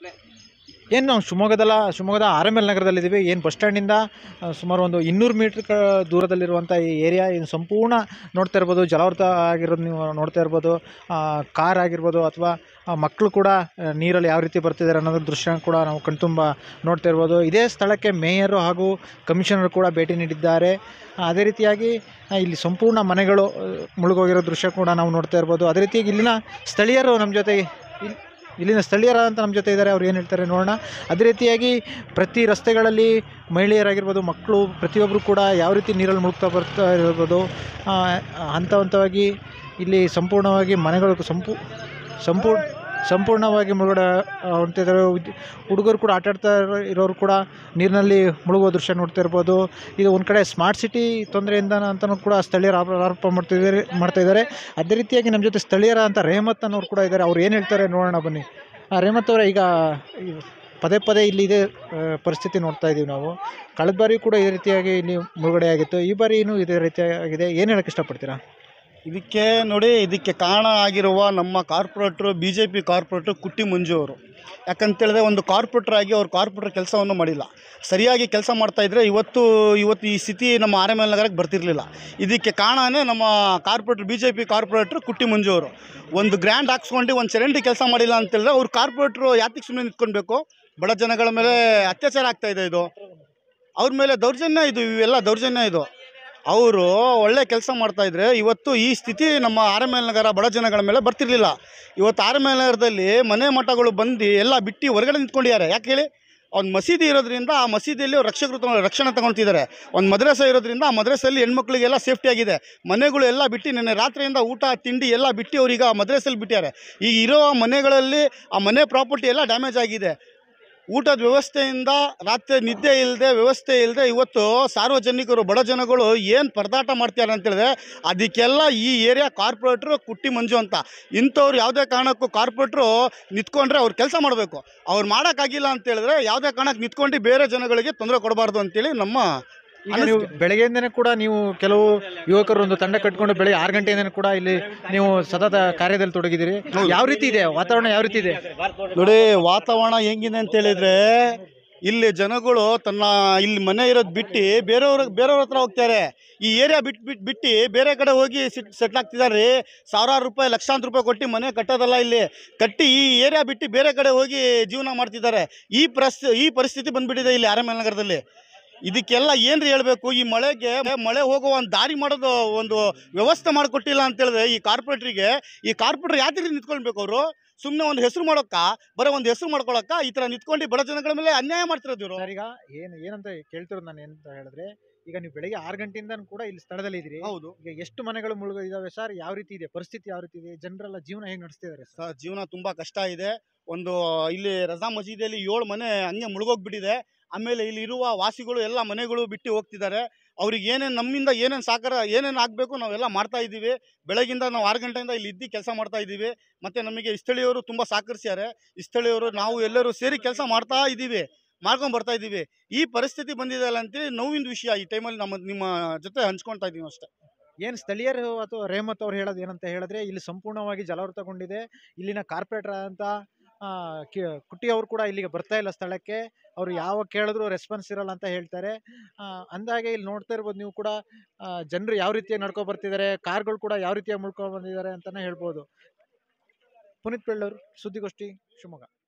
ಏನು ನಾವು ಶಿವಮೊಗ್ಗದ RML ನಗರದಲ್ಲಿದ್ದೀವಿ. ಏನು ಬಸ್ ಸ್ಟ್ಯಾಂಡಿಂದ ಸುಮಾರು ಒಂದು 200 ಮೀಟ್ರ್ ದೂರದಲ್ಲಿರುವಂಥ ಈ ಏರಿಯಾ ಇದು ಸಂಪೂರ್ಣ ನೋಡ್ತಾ ಇರ್ಬೋದು. ಜಲಾವೃತ ಆಗಿರೋದು ನೀವು ನೋಡ್ತಾ ಇರ್ಬೋದು. ಕಾರ್ ಆಗಿರ್ಬೋದು ಅಥವಾ ಮಕ್ಕಳು ಕೂಡ ನೀರಲ್ಲಿ ಯಾವ ರೀತಿ ಬರ್ತಿದ್ದಾರೆ ಅನ್ನೋದ್ರ ದೃಶ್ಯ ಕೂಡ ನಾವು ಕಣ್ತುಂಬ ನೋಡ್ತಾ ಇರ್ಬೋದು. ಇದೇ ಸ್ಥಳಕ್ಕೆ ಮೇಯರು ಹಾಗೂ ಕಮಿಷನರ್ ಕೂಡ ಭೇಟಿ ನೀಡಿದ್ದಾರೆ. ಅದೇ ರೀತಿಯಾಗಿ ಇಲ್ಲಿ ಸಂಪೂರ್ಣ ಮನೆಗಳು ಮುಳುಗೋಗಿರೋ ದೃಶ್ಯ ಕೂಡ ನಾವು ನೋಡ್ತಾ ಇರ್ಬೋದು. ಅದೇ ರೀತಿಯಾಗಿ ಇಲ್ಲಿನ ಸ್ಥಳೀಯರಂತ ನಮ್ಮ ಜೊತೆ ಇದ್ದಾರೆ. ಅವ್ರು ಏನು ಹೇಳ್ತಾರೆ ನೋಡೋಣ. ಅದೇ ರೀತಿಯಾಗಿ ಪ್ರತಿ ರಸ್ತೆಗಳಲ್ಲಿ ಮಹಿಳೆಯರಾಗಿರ್ಬೋದು, ಮಕ್ಕಳು ಪ್ರತಿಯೊಬ್ಬರು ಕೂಡ ಯಾವ ರೀತಿ ನೀರಲ್ಲಿ ಮುಳುಗ್ತಾ ಬರ್ತಾ ಇರ್ಬೋದು. ಹಂತ ಹಂತವಾಗಿ ಇಲ್ಲಿ ಸಂಪೂರ್ಣವಾಗಿ ಮನೆಗಳು ಸಂಪೂರ್ಣವಾಗಿ ಮುಳುಗಡೆ ಹೊಂಟಿದ್ದಾರೆ. ಹುಡುಗರು ಕೂಡ ಆಟಾಡ್ತಾ ಇರೋರು ಕೂಡ ನೀರಿನಲ್ಲಿ ಮುಳುಗುವ ದೃಶ್ಯ ನೋಡ್ತಾ ಇರ್ಬೋದು. ಇದು ಒಂದು ಕಡೆ ಸ್ಮಾರ್ಟ್ ಸಿಟಿ ತೊಂದರೆಯಿಂದ ಅಂತಲೂ ಕೂಡ ಸ್ಥಳೀಯರು ಆರೋಪ ಮಾಡ್ತಾ ಇದ್ದಾರೆ. ಅದೇ ರೀತಿಯಾಗಿ ನಮ್ಮ ಜೊತೆ ಸ್ಥಳೀಯರ ಅಂತ ರೇಹಮತ್ ಅನ್ನೋರು ಕೂಡ ಇದ್ದಾರೆ. ಅವ್ರು ಏನು ಹೇಳ್ತಾರೆ ನೋಡೋಣ ಬನ್ನಿ. ರೇಹಮತ್ ಅವರೇ, ಈಗ ಪದೇ ಇಲ್ಲಿ ಇದೇ ಪರಿಸ್ಥಿತಿ ನೋಡ್ತಾ ಇದ್ದೀವಿ ನಾವು. ಕಳೆದ ಬಾರಿ ಕೂಡ ಇದೇ ರೀತಿಯಾಗಿ ಇಲ್ಲಿ ಮುಳುಗಡೆ ಆಗಿತ್ತು. ಈ ಬಾರಿನೂ ಇದೇ ರೀತಿಯಾಗಿದೆ. ಏನು ಹೇಳೋಕ್ಕೆ ಇಷ್ಟಪಡ್ತೀರಾ? ಇದಕ್ಕೆ ಕಾರಣ ಆಗಿರುವ ನಮ್ಮ ಕಾರ್ಪೊರೇಟ್ರು, BJP ಕಾರ್ಪೊರೇಟ್ರು ಕುಟ್ಟಿ ಮಂಜು ಅವರು. ಯಾಕಂತೇಳಿದ್ರೆ ಒಂದು ಕಾರ್ಪೊರೇಟರ್ ಆಗಿ ಅವ್ರು ಕಾರ್ಪೊರೇಟರ್ ಕೆಲಸವನ್ನು ಮಾಡಿಲ್ಲ. ಸರಿಯಾಗಿ ಕೆಲಸ ಮಾಡ್ತಾಯಿದ್ರೆ ಇವತ್ತು ಈ ಸ್ಥಿತಿ ನಮ್ಮ RML ನಗರಕ್ಕೆ ಬರ್ತಿರಲಿಲ್ಲ. ಇದಕ್ಕೆ ಕಾರಣನೇ ನಮ್ಮ BJP ಕಾರ್ಪೊರೇಟ್ರು ಕುಟ್ಟಿ ಮಂಜು ಅವರು. ಒಂದು ಗ್ರ್ಯಾಂಡ್ ಹಾಕ್ಸ್ಕೊಂಡು ಒಂದು ಚರಂಡಿ ಕೆಲಸ ಮಾಡಿಲ್ಲ ಅಂತೇಳಿದ್ರೆ ಅವ್ರು ಕಾರ್ಪೊರೇಟ್ರು ಯಾತಿಗೆ ಸುಮ್ಮನೆ ನಿಂತ್ಕೊಳ್ಬೇಕು? ಬಡ ಜನಗಳ ಮೇಲೆ ಅತ್ಯಾಚಾರ ಆಗ್ತಾಯಿದೆ. ಇದು ಅವ್ರ ಮೇಲೆ ದೌರ್ಜನ್ಯ, ಇವೆಲ್ಲ ದೌರ್ಜನ್ಯ. ಅವರು ಒಳ್ಳೆ ಕೆಲಸ ಮಾಡ್ತಾಯಿದ್ರೆ ಇವತ್ತು ಈ ಸ್ಥಿತಿ ನಮ್ಮ RML ನಗರ ಬಡ ಜನಗಳ ಮೇಲೆ ಬರ್ತಿರಲಿಲ್ಲ. ಇವತ್ತು RML ನಗರದಲ್ಲಿ ಮನೆ ಮಠಗಳು ಬಂದು ಎಲ್ಲ ಬಿಟ್ಟು ಹೊರಗಡೆ ನಿಂತ್ಕೊಂಡಿದ್ದಾರೆ. ಯಾಕೆ ಹೇಳಿ? ಒಂದು ಮಸೀದಿ ಇರೋದ್ರಿಂದ ಆ ಮಸೀದಿಯಲ್ಲಿ ರಕ್ಷಣೆ ತಗೊಳ್ತಿದ್ದಾರೆ. ಒಂದು ಮದ್ರಸೆ ಇರೋದ್ರಿಂದ ಆ ಮದ್ರಸೆಯಲ್ಲಿ ಹೆಣ್ಮಕ್ಳಿಗೆಲ್ಲ ಸೇಫ್ಟಿ ಆಗಿದೆ. ಮನೆಗಳು ಎಲ್ಲ ಬಿಟ್ಟು ನಿನ್ನೆ ರಾತ್ರಿಯಿಂದ ಊಟ ತಿಂಡಿ ಎಲ್ಲ ಬಿಟ್ಟು ಅವ್ರೀಗ ಮದ್ರಸೆಯಲ್ಲಿ ಬಿಟ್ಟಿದ್ದಾರೆ. ಈಗ ಇರೋ ಮನೆಗಳಲ್ಲಿ ಆ ಮನೆ ಪ್ರಾಪರ್ಟಿ ಎಲ್ಲ ಡ್ಯಾಮೇಜ್ ಆಗಿದೆ. ಊಟದ ವ್ಯವಸ್ಥೆಯಿಂದ ರಾತ್ರಿ ನಿದ್ದೆ ಇಲ್ಲದೆ ವ್ಯವಸ್ಥೆ ಇಲ್ಲದೆ ಇವತ್ತು ಸಾರ್ವಜನಿಕರು ಬಡ ಜನಗಳು ಏನು ಪರದಾಟ ಮಾಡ್ತಾರೆ ಅಂತೇಳಿದ್ರೆ ಅದಕ್ಕೆಲ್ಲ ಈ ಏರಿಯಾ ಕಾರ್ಪೊರೇಟ್ರು ಕುಟ್ಟಿ ಮಂಜು ಅಂತ. ಇಂಥವ್ರು ಯಾವುದೇ ಕಾರಣಕ್ಕೂ ಕಾರ್ಪೊರೇಟ್ರು ನಿಂತ್ಕೊಂಡ್ರೆ ಅವ್ರು ಕೆಲಸ ಮಾಡಬೇಕು. ಅವ್ರು ಮಾಡೋಕ್ಕಾಗಿಲ್ಲ ಅಂತೇಳಿದ್ರೆ ಯಾವುದೇ ಕಾರಣಕ್ಕೆ ನಿಂತ್ಕೊಂಡು ಬೇರೆ ಜನಗಳಿಗೆ ತೊಂದರೆ ಕೊಡಬಾರ್ದು ಅಂತೇಳಿ ನಮ್ಮ. ಈಗ ನೀವು ಬೆಳಗ್ಗೆಯಿಂದನೇ ಕೂಡ ನೀವು ಕೆಲವು ಯುವಕರು ಒಂದು ತಂಡ ಕಟ್ಕೊಂಡು ಬೆಳಗ್ಗೆ 6 ಗಂಟೆಯಿಂದನೇ ಕೂಡ ಇಲ್ಲಿ ನೀವು ಸತತ ಕಾರ್ಯದಲ್ಲಿ ತೊಡಗಿದ್ದೀರಿ. ಯಾವ ರೀತಿ ಇದೆ ವಾತಾವರಣ? ಯಾವ ರೀತಿ ಇದೆ ನೋಡಿ? ವಾತಾವರಣ ಹೆಂಗಿದೆ ಅಂತೇಳಿದರೆ ಇಲ್ಲಿ ಜನಗಳು ಇಲ್ಲಿ ಮನೆ ಇರೋದು ಬಿಟ್ಟು ಬೇರೆಯವ್ರ ಹತ್ರ ಹೋಗ್ತಾರೆ. ಈ ಏರಿಯಾ ಬಿಟ್ಟು ಬೇರೆ ಕಡೆ ಹೋಗಿ ಸೆಟ್ಲ್ ಆಗ್ತಿದ್ದಾರೆ. ಸಾವಿರಾರು ರೂಪಾಯಿ, ಲಕ್ಷಾಂತರ ರೂಪಾಯಿ ಕೊಟ್ಟು ಮನೆ ಕಟ್ಟೋದಲ್ಲ, ಇಲ್ಲಿ ಕಟ್ಟಿ ಈ ಏರಿಯಾ ಬಿಟ್ಟು ಬೇರೆ ಕಡೆ ಹೋಗಿ ಜೀವನ ಮಾಡ್ತಿದ್ದಾರೆ. ಈ ಪರಿಸ್ಥಿತಿ ಬಂದ್ಬಿಟ್ಟಿದೆ ಇಲ್ಲಿ RML ನಗರದಲ್ಲಿ. ಇದಕ್ಕೆಲ್ಲ ಏನ್ರಿ ಹೇಳಬೇಕು? ಈ ಮಳೆ ಹೋಗೋ ಒಂದು ದಾರಿ ಮಾಡೋದು ಒಂದು ವ್ಯವಸ್ಥೆ ಮಾಡಿಕೊಟ್ಟಿಲ್ಲ ಅಂತೇಳಿದ್ರೆ ಈ ಕಾರ್ಪೊರೇಟರ್ ಯಾತ್ರೆ ನಿಂತ್ಕೊಳ್ಬೇಕು? ಅವರು ಸುಮ್ಮನೆ ಒಂದು ಹೆಸರು ಒಂದು ಹೆಸರು ಮಾಡ್ಕೊಳಕ್ಕ ಈ ಥರ ನಿಂತ್ಕೊಂಡು ಬಡ ಜನಗಳ ಮೇಲೆ ಅನ್ಯಾಯ ಮಾಡ್ತಿರೋದು ಇವರು. ಈಗ ಏನಂತ ಕೇಳ್ತಿರೋದು ನಾನು ಏನಂತ ಹೇಳಿದ್ರೆ, ಈಗ ನೀವು ಬೆಳಗ್ಗೆ 6 ಗಂಟೆಯಿಂದ ಕೂಡ ಇಲ್ಲಿ ಸ್ಥಳದಲ್ಲಿ ಇದ್ದೀರಿ. ಹೌದು. ಈಗ ಎಷ್ಟು ಮನೆಗಳು ಮುಳುಗಿದಾವೆ ಸರ್? ಯಾವ ರೀತಿ ಇದೆ ಪರಿಸ್ಥಿತಿ? ಯಾವ ರೀತಿ ಇದೆ? ಜನರೆಲ್ಲ ಜೀವನ ಹೇಗೆ ನಡೆಸ್ತಿದ್ದಾರೆ ಸರ್? ಜೀವನ ತುಂಬ ಕಷ್ಟ ಇದೆ. ಇಲ್ಲಿ ರಜಾ ಮಸೀದಿಯಲ್ಲಿ 7 ಮನೆ ಹಂಗೆ ಮುಳುಗೋಗ್ಬಿಟ್ಟಿದೆ. ಆಮೇಲೆ ಇಲ್ಲಿರುವ ವಾಸಿಗಳು ಎಲ್ಲ ಮನೆಗಳು ಬಿಟ್ಟು ಹೋಗ್ತಿದ್ದಾರೆ. ಅವ್ರಿಗೆ ನಮ್ಮಿಂದ ಏನೇನು ಆಗಬೇಕು ನಾವೆಲ್ಲ ಮಾಡ್ತಾ ಇದ್ದೀವಿ. ಬೆಳಗಿಂದ ನಾವು 6 ಗಂಟೆಯಿಂದ ಇಲ್ಲಿ ಇದ್ದು ಕೆಲಸ ಮಾಡ್ತಾ ಇದ್ದೀವಿ. ಮತ್ತು ನಮಗೆ ಸ್ಥಳೀಯರು ತುಂಬ ಸಹಕರಿಸ್ಯಾರೆ. ಸ್ಥಳೀಯರು ನಾವು ಎಲ್ಲರೂ ಸೇರಿ ಕೆಲಸ ಮಾಡ್ಕೊಂಡು ಬರ್ತಾ ಇದ್ದೀವಿ. ಈ ಪರಿಸ್ಥಿತಿ ಬಂದಿದೆ ಅಲ್ಲ ಅಂತೇಳಿ ನೋವಿನ ವಿಷಯ. ಈ ಟೈಮಲ್ಲಿ ನಿಮ್ಮ ಜೊತೆ ಹಂಚ್ಕೊಳ್ತಾ ಇದ್ದೀವಿ ಅಷ್ಟೇ. ಏನು ಸ್ಥಳೀಯರು ಅಥವಾ ರೇಹಮತ್ ಅವ್ರು ಹೇಳೋದು ಏನಂತ ಹೇಳಿದ್ರೆ, ಇಲ್ಲಿ ಸಂಪೂರ್ಣವಾಗಿ ಜಲಾವೃತಗೊಂಡಿದೆ. ಇಲ್ಲಿನ ಕಾರ್ಪೊರೇಟರ್ ಅಂತ ಕುಟ್ಟಿ ಅವರು ಕೂಡ ಇಲ್ಲಿಗೆ ಬರ್ತಾ ಇಲ್ಲ ಸ್ಥಳಕ್ಕೆ. ಅವರು ಯಾವಾಗ ಕೇಳಿದ್ರು ರೆಸ್ಪಾನ್ಸ್ ಇರಲ್ಲ ಅಂತ ಹೇಳ್ತಾರೆ. ಅಂದಾಗೆ ಇಲ್ಲಿ ನೋಡ್ತಾ ಇರ್ಬೋದು ನೀವು ಕೂಡ ಜನರು ಯಾವ ರೀತಿಯಾಗಿ ನಡ್ಕೊ ಬರ್ತಿದ್ದಾರೆ, ಕಾರ್ಗಳು ಕೂಡ ಯಾವ ರೀತಿಯಾಗಿ ಮುಳ್ಕೊಂಡು ಬಂದಿದ್ದಾರೆ ಅಂತಲೇ ಹೇಳ್ಬೋದು. ಪುನೀತ್ ಬೆಳ್ಳೂರು, ಸುದ್ದಿಗೋಷ್ಠಿ, ಶಿವಮೊಗ್ಗ.